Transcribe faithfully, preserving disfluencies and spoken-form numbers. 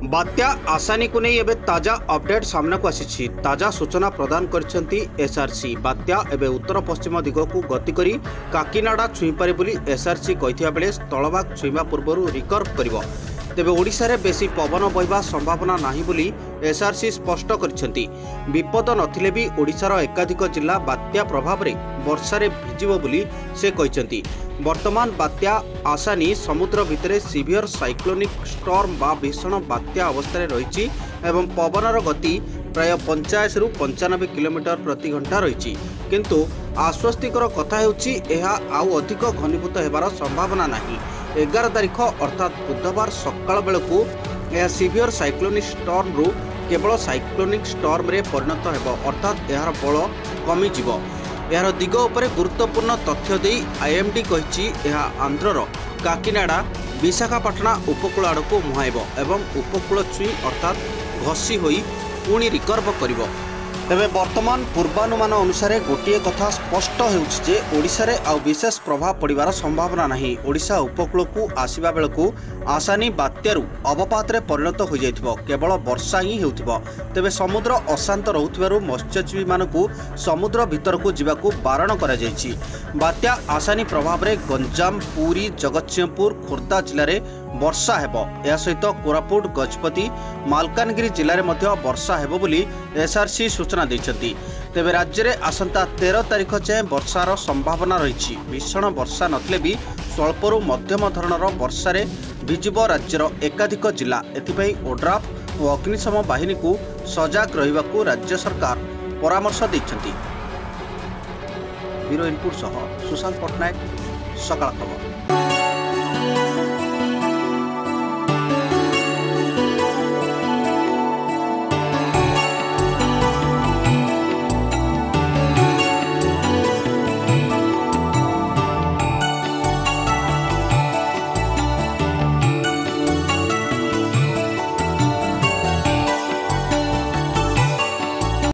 बात्या आसानी को नहीं एबे ताजा अपडेट सामना को आसी ताजा सूचना प्रदान करछंती एसआरसी। बात्या एबे उत्तर पश्चिम दिग को गति करी काकीनाडा छुई पारे बोली एसआरसी कहिथिया बेले स्थलभाग छुईबा पूर्व रिकर्व करिवो। तेबे ओडिशा रे बेसी पवन बहिबा संभावना नाही बोली एसआरसी स्पष्ट करछंती। विपद नथिले भी ओडिशार एकाधिक जिला बात्या प्रभाव रे वर्षा रे भिजिबो बोली से कहिसंती। वर्तमान बात्या आसानी समुद्र भितरे सिवियर साइक्लोनिक स्टॉर्म बा भीषण बात्या अवस्था रही एवं पवनर गति प्राय पंचाश रु पंचानबे किलोमीटर प्रति घंटा रही। किंतु आश्वस्तिकर कथा हेउछि एहा आउ अधिक घनीभूत हेबार संभावना नाही। एगार तारिख अर्थात बुधवार सकाळ बेलकु यह सिवियर साइक्लोनिक स्टॉर्म रु केवल साइक्लोनिक स्टॉर्म रे परिणत हेबो, अर्थात यार बल कमी जिवो। यार दिग उपरे गुरुत्वपूर्ण तथ्य दे आईएमडी कहिछि एहा आंध्रर काकीनाडा विशाखापाटना उपकूल आड़क मुहाइब एवं उपकूल छुई अर्थात घसी होई पुणी रिकर्व करिवो। तेबे वर्तमान पूर्वानुमान अनुसार गोटे कथा स्पष्ट होउछि जे ओडिशा रे आ विशेष प्रभाव पड़िबार संभावना नाही। ओडिशा उपकूल को आसीबा बेलकु आसानी बात्यारु अवपात रे परिणत हो जाइथिबो, केवल वर्षा ही हेउथिबो। तेबे समुद्र अशांत रहुथिबारु मत्स्यजीवी मानकु समुद्र भितर को जिबाकु बारण करा जाइछि। बात्या आसानी प्रभाव रे गंजाम, पुरी, जगतसिंहपुर, खोर्धा जिल्ला रे वर्षा हेबो। या सहित कोरापुट, गजपति, मालकानगिरी जिल्ला रे मध्य वर्षा हेबो बोली एसआरसी सूचना दैछंती। तेबे राज्य रे आसंता तेरह तारिख जाए वर्षार संभावना रही। भीषण वर्षा नथिले भी स्वल्परु मध्यम धरणर वर्षा रे भिजिबो राज्यर एकाधिक जिला। एथिपई ओड्राफ और अग्निशम बाहिनी को सजाग रहिबाकू राज्य सरकार परामर्श दैछंती। ब्यूरो इनपुट सह सुशांत पटनायक, सकाळ खबर।